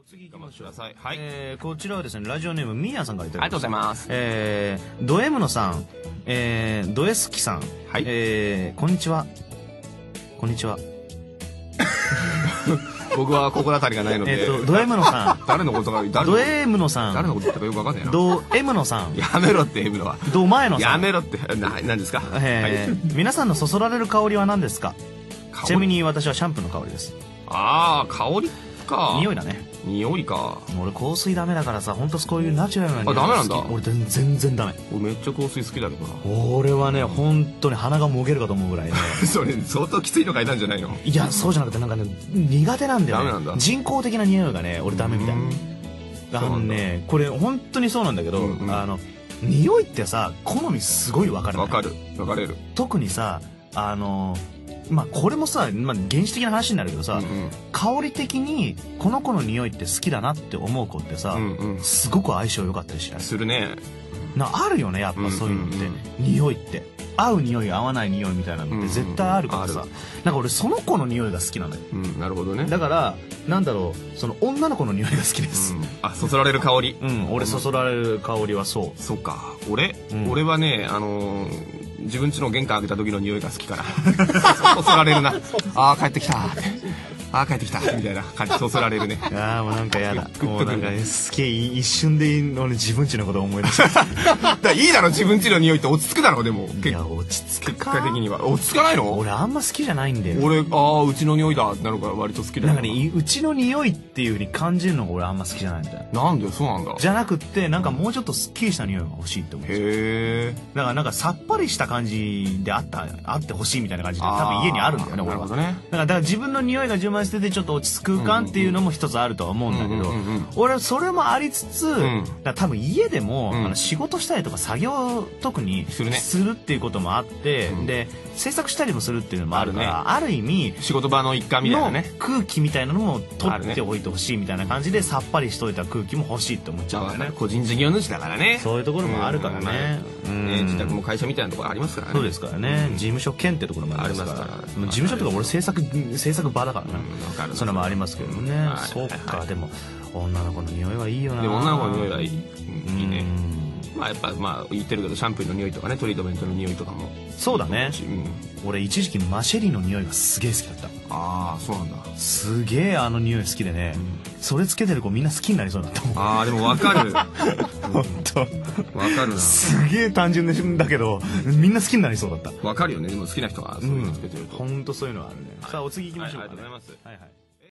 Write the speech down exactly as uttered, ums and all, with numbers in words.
次行きましょう。 ください。はい。 えー、こちらはですね、ラジオネームミーヤさんからいただきました。 ありがとうございます。 えー、ド M のさん、えー、ドエスキさん、 はい。 えー、こんにちは。こんにちは。 僕は心当たりがないので。 えっと、ド M のさん。 誰のことが、誰のド M のさん。 誰のこと言ったかよくわかんないな。 ド M のさん。 やめろって、M のは。 ド前のさん。 やめろって、な、何ですか。 えー、 はい、 皆さんのそそられる香りは何ですか。ちなみに私はシャンプーの香りです。 ああ、香りか。 匂いだね。 匂いか。 俺香水ダメだからさ、ほんとこういうナチュラルな匂いあ、ダメなんだ。 俺全全然ダメ。 俺めっちゃ香水好きだけどな。 俺はね、本当に鼻がもげるかと思うぐらいね。 それ相当きついの書いたんじゃないの。 いや、そうじゃなくてなんかね、苦手なんだよね。 ダメなんだ。 人工的な匂いがね、俺ダメみたいな。あのね、これ本当にそうなんだけど、うんうん、あの匂いってさ、好みすごい分かる。 分かる、分かれる。 特にさ、あのまあこれもさ、まあ、原始的な話になるけどさ、うんうん、香り的にこの子の匂いって好きだなって思う子ってさ、うんうん、すごく相性良かったりしない？ するね。 なあるよね、やっぱそういうのって、うんうんうん、匂いって合う匂い合わない匂いみたいなのって絶対あるからさ、うんうん、なんか俺その子の匂いが好きなのよ、 うん、なるほどね。 だからなんだろう、その女の子の匂いが好きです、 うん、あ、そそられる香り。 うん、俺そそられる香りはそう。 そっか、俺、うん、俺はね、あのー自分家の玄関開けた時の匂いが好きからそそられるな。ああ、帰ってきたって、ああ帰ってきたみたいな感じ、そそられるね。 ああ、もうなんかやだ。もうなんかね、すげえ一瞬で俺自分家のことを思い出しただいいだろ、自分家の匂いって落ち着くだろ。でもいや、落ち着くか。 結果的には落ち着かないの。 俺あんま好きじゃないんだよ。 俺、ああ、うちの匂いだってなるから割と好きだよ。 なんかね、うちの匂いっていう風に感じるのが俺あんま好きじゃないんだよ。 なんで？そうなんだ。 じゃなくってなんかもうちょっとすっきりした匂いが欲しいって思う。へえ。 だからなんかさっぱりした感じであったあってほしいみたいな感じで多分家にあるんだよね、俺は。なるほどね。だからだから自分の匂いが充満しててちょっと落ち着く感っていうのも一つあるとは思うんだけど、俺はそれもありつつ、うん、だ多分家でも、うん、あの仕事したりとか作業特にする、ね、するっていうこともあって、うん、で制作したりもするっていうのもあるから、ある、ね、ある意味仕事場の一環みたいなね、 空気みたいなのも取っておいてほしいみたいな感じで、さっぱりしといた空気も欲しいって思っちゃうんだよね。 個人事業主だからね。 そういうところもあるからね。 自宅も会社みたいなところありますからね。 そうですからね。事務所兼ってところもありますから。事務所とか俺制作制作場だからな。それもありますけどもね。そうか。でも女の子の匂いはいいよな。 でも女の子の匂いはいい。いいね。まあやっぱまあ言ってるけどシャンプーの匂いとかね、トリートメントの匂いとかも。 そうだね。俺一時期マシェリの匂いがすげえ好きだった。 ああ、そうなんだ。 すげえあの匂い好きでね、それつけてる子みんな好きになりそうだったもん。 ああ、でもわかる。 本当。 わかるな。 すげえ単純だけどみんな好きになりそうだった。 わかるよね。でも好きな人はそういうのつけてると。 本当そういうのはあるね。さあお次行きましょうか。 ありがとうございます。 はいはい。